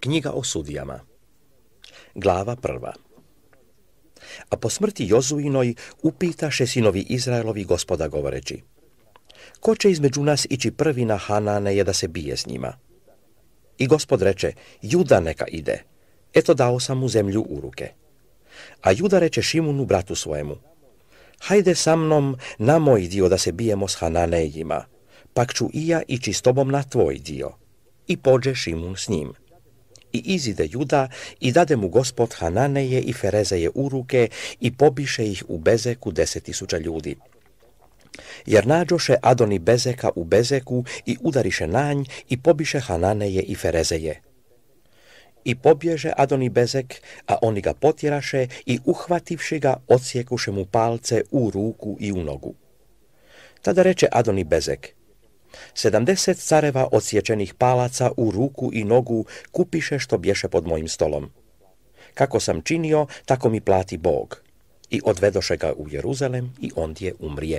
Knjiga o sudijama. Glava 1. A po smrti Jozuinoj upitaše sinovi Izraelovi Gospoda govoreći: ko će između nas ići prvi na Hananeje da se bije s njima? I Gospod reče: Juda neka ide, eto dao sam mu zemlju u ruke. A Juda reče Šimunu bratu svojemu: hajde sa mnom na moj dio da se bijemo s Hananejima, pak ću i ja ići s tobom na tvoj dio. I pođe Šimun s njim. I izide Juda i dade mu Gospod Hananeje i Ferezeje u ruke i pobiše ih u Bezeku 10.000 ljudi. Jer nađoše Adoni Bezeka u Bezeku i udariše nanj i pobiše Hananeje i Ferezeje. I pobježe Adoni Bezek, a oni ga potjeraše i uhvativši ga odsjekuše mu palce u ruku i u nogu. Tada reče Adoni Bezek: 70 careva odsječenih palaca u ruku i nogu kupiše što bješe pod mojim stolom. Kako sam činio, tako mi plati Bog. I odvedoše ga u Jeruzalem i ondje umrije.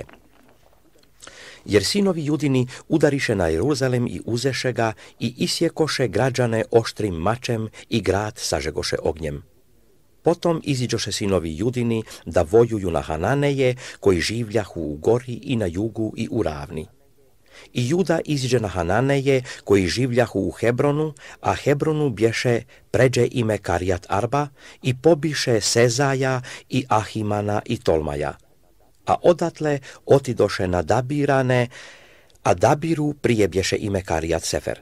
Jer sinovi Judini udariše na Jeruzalem i uzeše ga i isjekoše građane oštrim mačem i grad sažegoše ognjem. Potom iziđoše sinovi Judini da vojuju na Hananeje koji življahu u gori i na jugu i u ravni. I Juda iziđe na Hananeje koji življahu u Hebronu, a Hebronu bješe pređe ime Karijat Arba i pobiše Sezaja i Ahimana i Tolmaja. A odatle otidoše na Dabirane, a Dabiru prije bješe ime Karijat Sefer.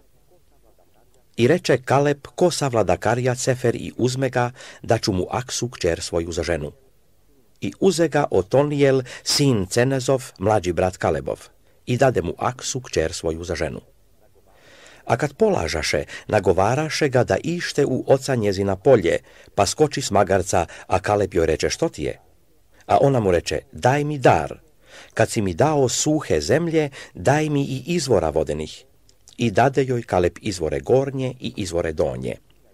I reče Kaleb: ko savlada Karijat Sefer i uzme ga, da ću mu Aksu kćer svoju za ženu. I uze ga Otonijel, sin Cenezov, mlađi brat Kalebov, i dade mu Aksu kćer svoju za ženu. A kad polažaše, nagovaraše ga da ište u oca njezina polje, pa skoči s magarca, a Kaleb joj reče: što ti je? A ona mu reče: daj mi dar, kad si mi dao suhe zemlje, daj mi i izvora vodenih. I dade joj Kaleb izvore gornje i izvore donje.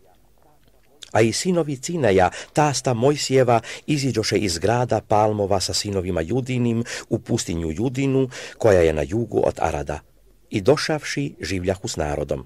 A i sinovi Cineja, tasta Mojsijeva, iziđoše iz grada Palmova sa sinovima Judinim u pustinju Judinu, koja je na jugu od Arada, i došavši življahu s narodom.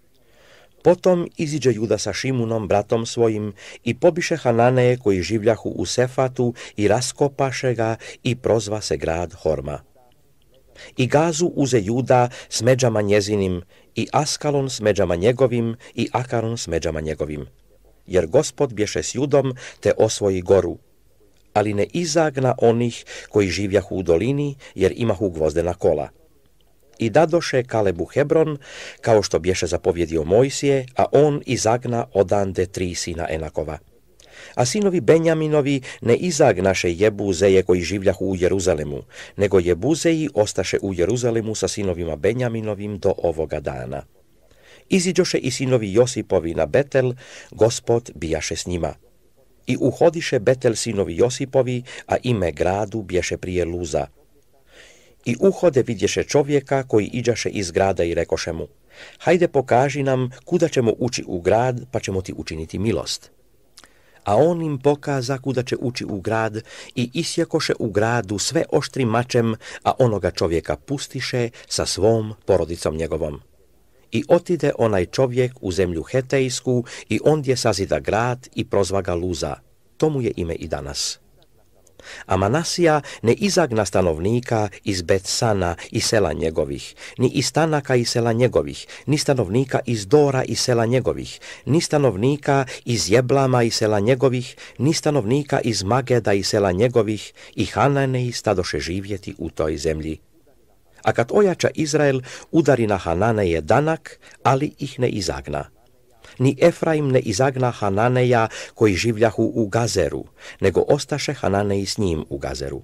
Potom iziđe Juda sa Šimunom, bratom svojim, i pobiše Hananeje koji življahu u Sefatu i raskopaše ga i prozva se grad Horma. I Gazu uze Juda s međama njezinim, i Askalon s međama njegovim, i Akaron s međama njegovim. Jer Gospod bješe s Judom, te osvoji goru, ali ne izagna onih koji živjahu u dolini, jer imahu gvozdena kola. I dadoše Kalebu Hebron, kao što bješe zapovjedio Mojsije, a on izagna odande 3 sina Enakova. A sinovi Benjaminovi ne izagnaše Jebuzeje koji življahu u Jeruzalemu, nego Jebuzeji ostaše u Jeruzalemu sa sinovima Benjaminovim do ovoga dana. Iziđoše i sinovi Josipovi na Betel, Gospod bijaše s njima. I uhodiše Betel sinovi Josipovi, a ime gradu bješe prije Luza. I uhode vidješe čovjeka koji iđaše iz grada i rekoše mu: hajde pokaži nam kuda ćemo ući u grad, pa ćemo ti učiniti milost. A on im pokaza kuda će ući u grad i isjekoše u gradu sve oštrim mačem, a onoga čovjeka pustiše sa svom porodicom njegovom. I otide onaj čovjek u zemlju Hetejsku i ondje sazida grad i prozva ga Luza. To mu je ime i danas. A Manasija ne izagna stanovnika iz Betsana i sela njegovih, ni iz Tanaka i sela njegovih, ni stanovnika iz Dora i sela njegovih, ni stanovnika iz Jeblama i sela njegovih, ni stanovnika iz Mageda i sela njegovih, i Hananeji stadoše živjeti u toj zemlji. A kad ojača Izrael, udari na Hananeje danak, ali ih ne izagna. Ni Efraim ne izagna Hananeja koji življahu u Gazeru, nego ostaše Hananeji s njim u Gazeru.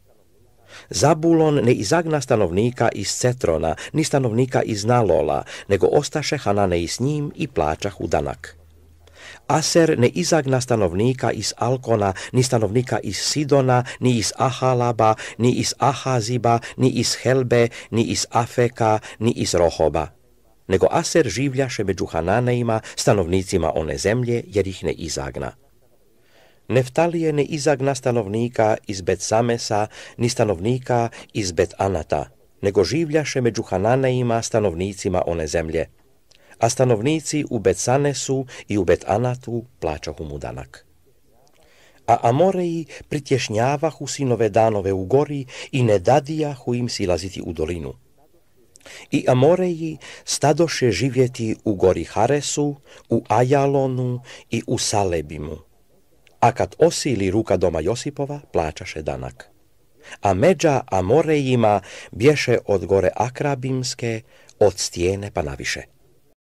Zabulon ne izagna stanovnika iz Cetrona, ni stanovnika iz Nalola, nego ostaše Hananeji s njim i plaćahu danak. Aser ne izagna stanovnika iz Alkona, ni stanovnika iz Sidona, ni iz Ahalaba, ni iz Ahaziba, ni iz Helbe, ni iz Afeka, ni iz Rohoba. Nego Aser življaše među Hananejima, stanovnicima one zemlje, jer ih ne izagna. Neftalije ne izagna stanovnika iz Bet-Samesa, ni stanovnika iz Bet-Anata, nego življaše među Hananejima, stanovnicima one zemlje. a stanovníci u Bet Sanesu i u Bet Anatu plačahu mu danak. A Amoreji pritješnjavahu sinove Danove u gori i ne dadijahu im silaziti u dolinu. I Amoreji stadoše živjeti u gori Haresu, u Ajalonu i u Salebimu. A kad osili ruka doma Josipova, plačaše danak. A međa Amorejima bješe od gore Akrabimske, od stijene pa naviše.